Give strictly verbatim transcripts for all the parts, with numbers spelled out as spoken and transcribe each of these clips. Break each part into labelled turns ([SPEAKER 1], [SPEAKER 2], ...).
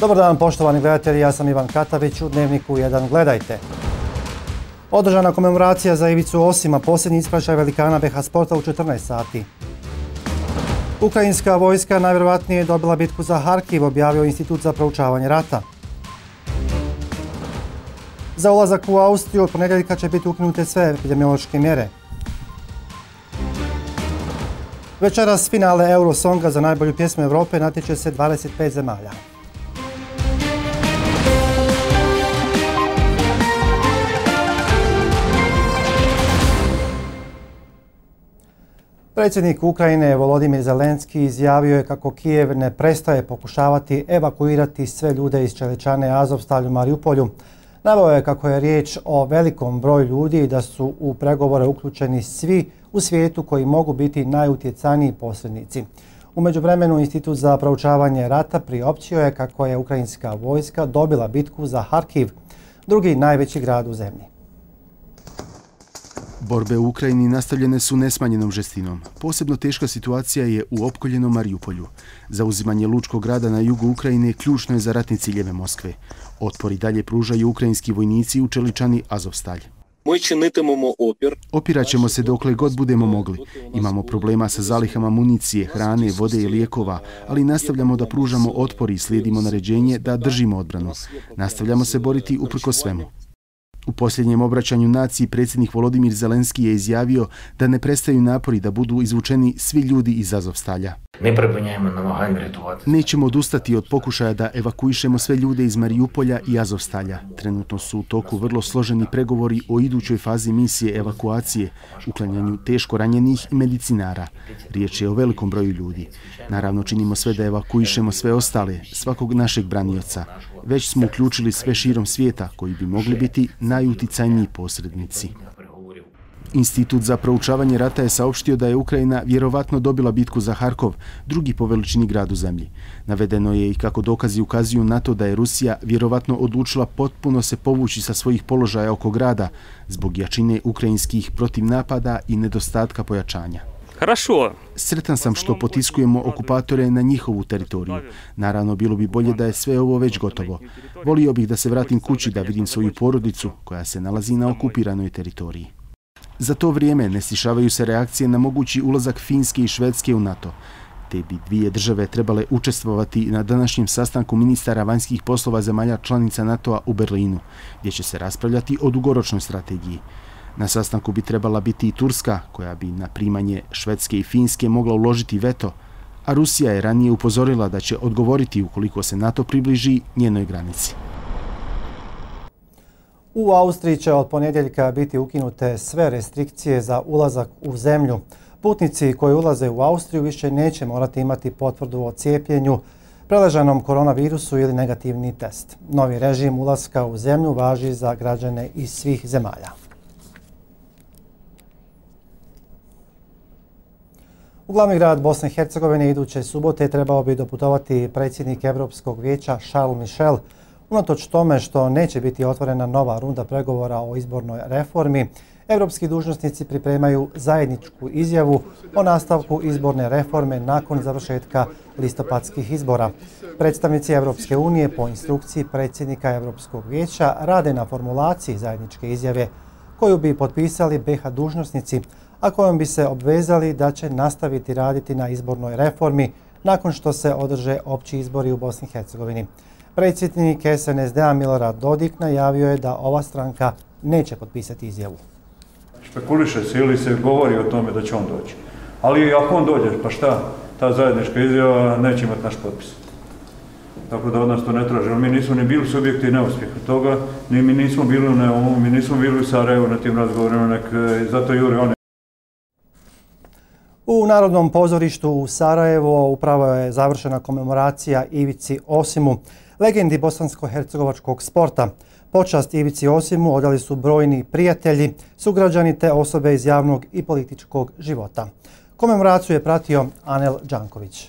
[SPEAKER 1] Dobar dan poštovani gledatelji, ja sam Ivan Katavić, u Dnevniku jedan gledajte. Održana komemoracija za Ivicu Osima, posljednji ispraćaj velikana be ha Sporta u četrnaest sati. Ukrajinska vojska najvjerojatnije je dobila bitku za Harkiv, objavio Institut za proučavanje rata. Za ulazak u Austriju od ponedjeljka će biti ukinute sve epidemiološke mjere. Večeras finale Eurosonga za najbolju pjesmu Europe natječe se dvadeset pet zemalja. Predsjednik Ukrajine Volodimir Zelenski izjavio je kako Kijev ne prestaje pokušavati evakuirati sve ljude iz Čeličane, Azovstalju, Mariupolju. Naveo je kako je riječ o velikom broju ljudi i da su u pregovore uključeni svi u svijetu koji mogu biti najutjecajniji posrednici. U međuvremenu Institut za proučavanje rata priopćio je kako je ukrajinska vojska dobila bitku za Harkiv, drugi najveći grad u zemlji.
[SPEAKER 2] Borbe u Ukrajini nastavljene su nesmanjenom žestinom. Posebno teška situacija je u opkoljenom Mariupolju. Zauzimanje lučkog grada na jugu Ukrajine ključno je za ratne ciljeve Moskve. Otpor i dalje pružaju ukrajinski vojnici u Čeličani, Azovstalj. Opirat ćemo se dokle god budemo mogli. Imamo problema sa zalihama municije, hrane, vode i lijekova, ali nastavljamo da pružamo otpor i slijedimo naređenje da držimo odbranu. Nastavljamo se boriti uprkos svemu. U posljednjem obraćanju naciji predsjednik Volodimir Zelenski je izjavio da ne prestaju napori da budu izvučeni svi ljudi iz Azovstalja. Nećemo odustati od pokušaja da evakuišemo sve ljude iz Mariupolja i Azovstalja. Trenutno su u toku vrlo složeni pregovori o idućoj fazi misije evakuacije, uklanjanju teško ranjenih i medicinara. Riječ je o velikom broju ljudi. Naravno, činimo sve da evakuišemo sve ostale, svakog našeg branioca. Već smo uključili sve širom svijeta koji bi mogli biti najuticajniji posrednici. Institut za proučavanje rata je saopštio da je Ukrajina vjerovatno dobila bitku za Harkov, drugi po veličini grad u zemlji. Navedeno je i kako dokazi ukazuju na to da je Rusija vjerovatno odlučila potpuno se povući sa svojih položaja oko grada zbog jačine ukrajinskih protivnapada i nedostatka pojačanja. Sretan sam što potiskujemo okupatore na njihovu teritoriju. Naravno, bilo bi bolje da je sve ovo već gotovo. Volio bih da se vratim kući da vidim svoju porodicu koja se nalazi na okupiranoj teritoriji. Za to vrijeme ne stišavaju se reakcije na mogući ulazak Finske i Švedske u NATO. Te bi dvije države trebale učestvovati na današnjem sastanku ministara vanjskih poslova zemalja članica NATO-a u Berlinu, gdje će se raspravljati o dugoročnoj strategiji. Na sastanku bi trebala biti i Turska, koja bi na primanje Švedske i Finske mogla uložiti veto, a Rusija je ranije upozorila da će odgovoriti ukoliko se NATO približi njenoj granici.
[SPEAKER 1] U Austriji će od ponedjeljka biti ukinute sve restrikcije za ulazak u zemlju. Putnici koji ulaze u Austriju više neće morati imati potvrdu o cijepljenju, preležanom koronavirusu ili negativni test. Novi režim ulaska u zemlju važi za građane iz svih zemalja. U glavni grad Bosne i Hercegovine iduće subote trebao bi doputovati predsjednik Europskog vijeća Charles Michel. Unatoč tome što neće biti otvorena nova runda pregovora o izbornoj reformi, europski dužnosnici pripremaju zajedničku izjavu o nastavku izborne reforme nakon završetka listopadskih izbora. Predstavnici Europske unije po instrukciji predsjednika Europskog vijeća rade na formulaciji zajedničke izjave koju bi potpisali be ha dužnosnici, a kojom bi se obvezali da će nastaviti raditi na izbornoj reformi nakon što se održe opći izbori u Bosni i Hercegovini. Predsjednik es en es de a Milorad Dodik najavio je da ova stranka neće potpisati izjavu.
[SPEAKER 3] Špekuliše se ili se govori o tome da će on doći. Ali ako on dođe, pa šta? Ta zajednička izjava neće imati naš potpis. Tako da od nas to ne traže. Mi nismo ni bili subjekti neuspjeha toga, ni mi nismo bili u Neumu, mi nismo bili u Sarajevu na tim razgovorima, nek zato jure oni.
[SPEAKER 1] U Narodnom pozorištu u Sarajevo upravo je završena komemoracija Ivici Osimu, legendi bosansko-hercegovačkog sporta. Počast Ivici Osimu odali su brojni prijatelji, sugrađani te osobe iz javnog i političkog života. Komemoraciju je pratio Anel Đanković.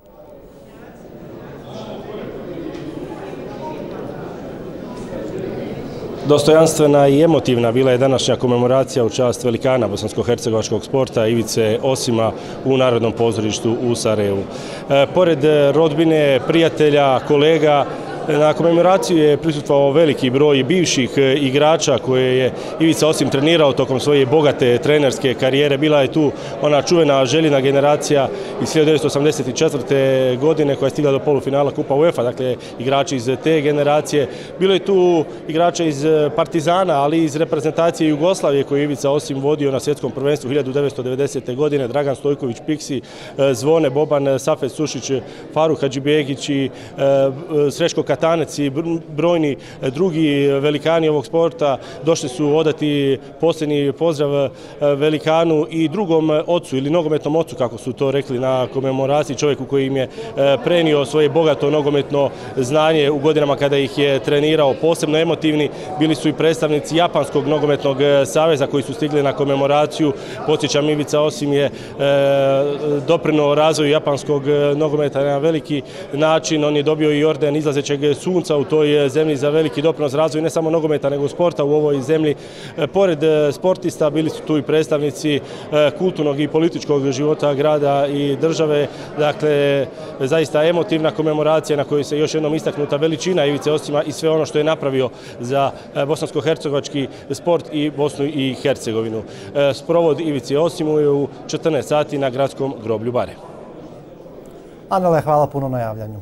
[SPEAKER 4] Dostojanstvena i emotivna bila je današnja komemoracija u čast velikana bosansko-hercegovačkog sporta Ivice Osima u Narodnom pozorištu u Sarajevu. E, pored rodbine, prijatelja, kolega, Na komemoraciju je prisustvovao veliki broj bivših igrača koje je Ivica Osim trenirao tokom svoje bogate trenerske karijere. Bila je tu ona čuvena Željina generacija iz hiljadu devetsto osamdeset četvrte. godine koja je stigla do polufinala Kupa UEFA, dakle igrači iz te generacije. Bilo je tu igrača iz Partizana, ali i iz reprezentacije Jugoslavije koju je Ivica Osim vodio na svjetskom prvenstvu hiljadu devetsto devedesete. godine. Dragan Stojković, Piksi, Zvone Boban, Safet Sušić, Faruk Hadžibegić i Srećko Katanec i brojni drugi velikani ovog sporta došli su odati posljednji pozdrav velikanu i drugom ocu ili nogometnom ocu, kako su to rekli na komemoraciji, čovjeku koji im je prenio svoje bogato nogometno znanje u godinama kada ih je trenirao. Posebno emotivni bili su i predstavnici Japanskog nogometnog saveza koji su stigli na komemoraciju. Podsjećam, Ivica Osim je doprinuo razvoju japanskog nogometa na veliki način. On je dobio i orden izlazećeg sunca u toj zemlji za veliki doprinos razvoju ne samo nogometa nego sporta u ovoj zemlji. Pored sportista bili su tu i predstavnici kulturnog i političkog života grada i države. Dakle, zaista emotivna komemoracija na kojoj se još jednom istaknuta veličina Ivice Osima i sve ono što je napravio za bosansko-hercegovački sport i Bosnu i Hercegovinu. Sprovod Ivici Osimu je u četrnaest sati na gradskom groblju Bare.
[SPEAKER 1] Anele, hvala puno na javljanju.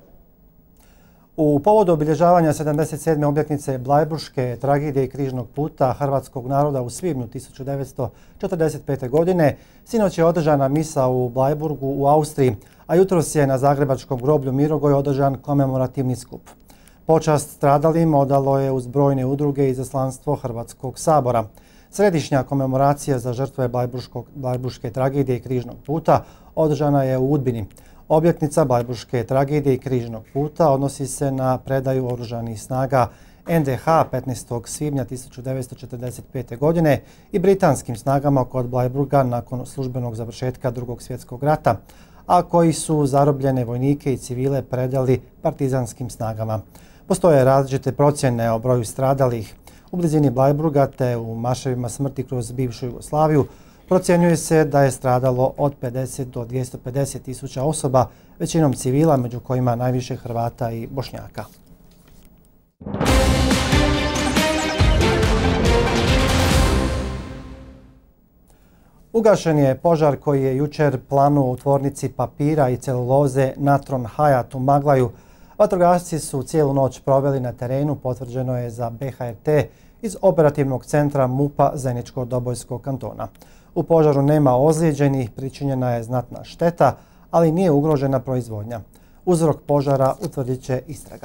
[SPEAKER 1] U povodu obilježavanja sedamdeset sedme obljetnice Blajburške tragedije i križnog puta hrvatskog naroda u svibnju tisuću devetsto četrdeset pete. godine, sinoć je održana misa u Blajburgu u Austriji, a jutros je na zagrebačkom groblju Mirogoj održan komemorativni skup. Počast stradalim odalo je uz brojne udruge i izaslanstvo Hrvatskog sabora. Središnja komemoracija za žrtve Blajburške tragedije i križnog puta održana je u Udbini. Obljetnica Blajburške tragedije i križnog puta odnosi se na predaju oružanih snaga en de ha petnaestog svibnja tisuću devetsto četrdeset pete. godine i britanskim snagama kod Blajburga nakon službenog završetka Drugog svjetskog rata, a koji su zarobljene vojnike i civile predali partizanskim snagama. Postoje različite procjene o broju stradalih. U blizini Blajburga te u maševima smrti kroz bivšu Jugoslaviju procjenjuje se da je stradalo od pedeset do dvjesto pedeset tisuća osoba, većinom civila, među kojima najviše Hrvata i Bošnjaka. Ugašen je požar koji je jučer planuo u tvornici papira i celuloze Natron Hayat u Maglaju. Vatrogasci su cijelu noć proveli na terenu, potvrđeno je za be ha er te iz operativnog centra MUP-a Zeničko-Dobojskog kantona. U požaru nema ozlijeđenih, pričinjena je znatna šteta, ali nije ugrožena proizvodnja. Uzrok požara utvrdit će istraga.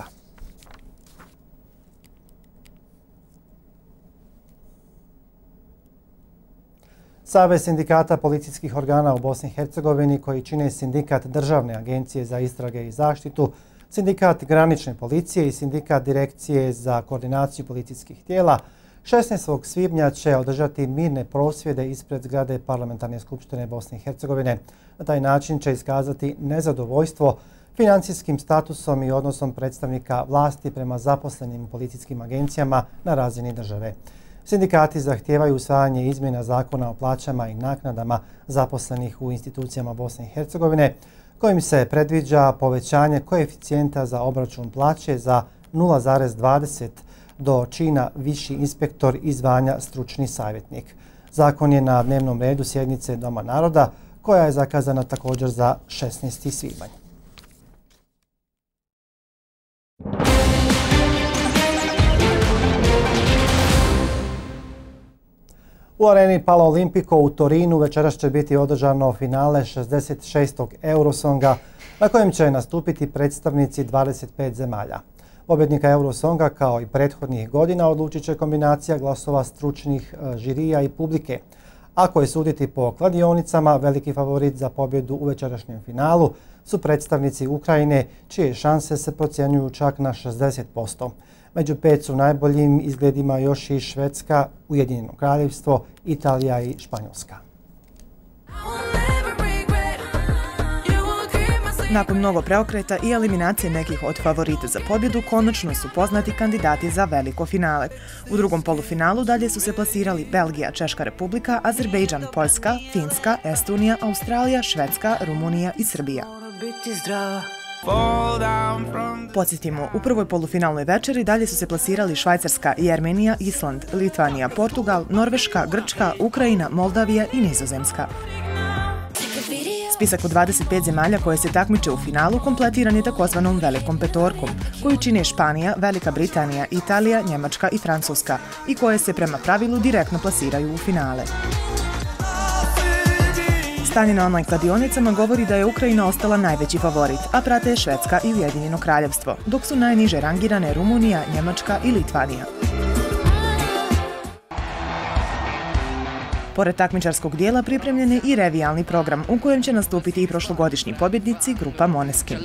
[SPEAKER 1] Savez sindikata policijskih organa u Bosni i Hercegovini, koji čine Sindikat Državne agencije za istrage i zaštitu, Sindikat granične policije i Sindikat direkcije za koordinaciju policijskih tijela, šesnaestog svibnja će održati mirne prosvjede ispred zgrade Parlamentarne skupštine Bosne i Hercegovine. Na taj način će iskazati nezadovoljstvo financijskim statusom i odnosom predstavnika vlasti prema zaposlenim policijskim agencijama na razini države. Sindikati zahtijevaju usvajanje izmjena zakona o plaćama i naknadama zaposlenih u institucijama Bosne i Hercegovine, kojim se predviđa povećanje koeficijenta za obračun plaće za nula zarez dvadeset do čina viši inspektor i zvanja stručni savjetnik. Zakon je na dnevnom redu sjednice Doma naroda, koja je zakazana također za šesnaesti svibanj. U areni Pala Olimpico u Torinu večeras će biti održano finale šezdeset šestog Eurosonga, na kojem će nastupiti predstavnici dvadeset pet zemalja. Pobjednika Eurosonga, kao i prethodnih godina, odlučit će kombinacija glasova stručnih žirija i publike. Ako je suditi po kladionicama, veliki favorit za pobjedu u večerašnjem finalu su predstavnici Ukrajine, čije šanse se procjenjuju čak na šezdeset posto. Među pet su najboljim izgledima još i Švedska, Ujedinjeno kraljevstvo, Italija i Španjolska.
[SPEAKER 5] Nakon mnogo preokreta i eliminacije nekih od favorita za pobjedu, konačno su poznati kandidati za veliko finale. U drugom polufinalu dalje su se plasirali Belgija, Češka republika, Azerbejdžan, Poljska, Finska, Estonija, Australija, Švedska, Rumunija i Srbija. Podsjetimo, u prvoj polufinalnoj večeri dalje su se plasirali Švajcarska i Armenija, Island, Litvanija, Portugal, Norveška, Grčka, Ukrajina, Moldavija i Nizozemska. Spisak od dvadeset pet zemalja koje se takmiče u finalu kompletiran je takozvanom velikom petorkom, koju čine Španija, Velika Britanija, Italija, Njemačka i Francuska i koje se prema pravilu direktno plasiraju u finale. Stanje na online kladionicama govori da je Ukrajina ostala najveći favorit, a prate je Švedska i Ujedinjeno kraljevstvo, dok su najniže rangirane Rumunija, Njemačka i Litvanija. Pored takmičarskog dijela pripremljen je i revijalni program u kojem će nastupiti i prošlogodišnji pobjednici grupa Måneskin.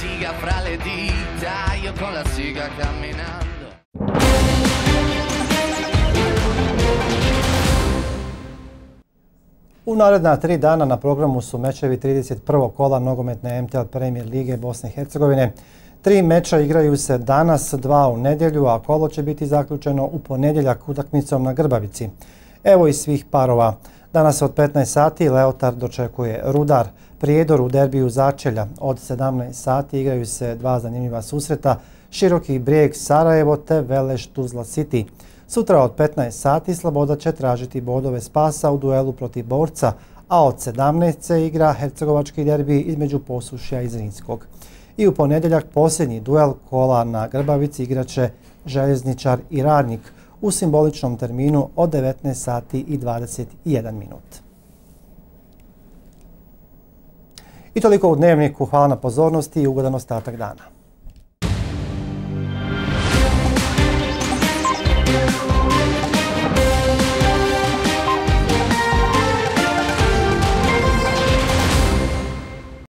[SPEAKER 1] U naredna tri dana na programu su mečevi trideset prvog kola nogometne M T L Premier lige Bosne i Hercegovine. Tri meča igraju se danas, dva u nedjelju, a kolo će biti zaključeno u ponedjeljak utakmicom na Grbavici. Evo i svih parova. Danas od petnaest sati Leotar dočekuje Rudar. Prijedor u derbiju Začelja. Od sedamnaest sati igraju se dva zanimljiva susreta. Široki Brijeg Sarajevo te Veleš Tuzla City. Sutra od petnaest sati Sloboda će tražiti bodove spasa u duelu protiv Borca, a od sedamnaest se igra hercegovački derbi između Posušja i Zrinskog. I u ponedjeljak posljednji duel kola na Grbavici igraće Željezničar i Radnik u simboličnom terminu od devetnaest sati i dvadeset jedan minut. I toliko u Dnevniku. Hvala na pozornosti i ugodan ostatak dana.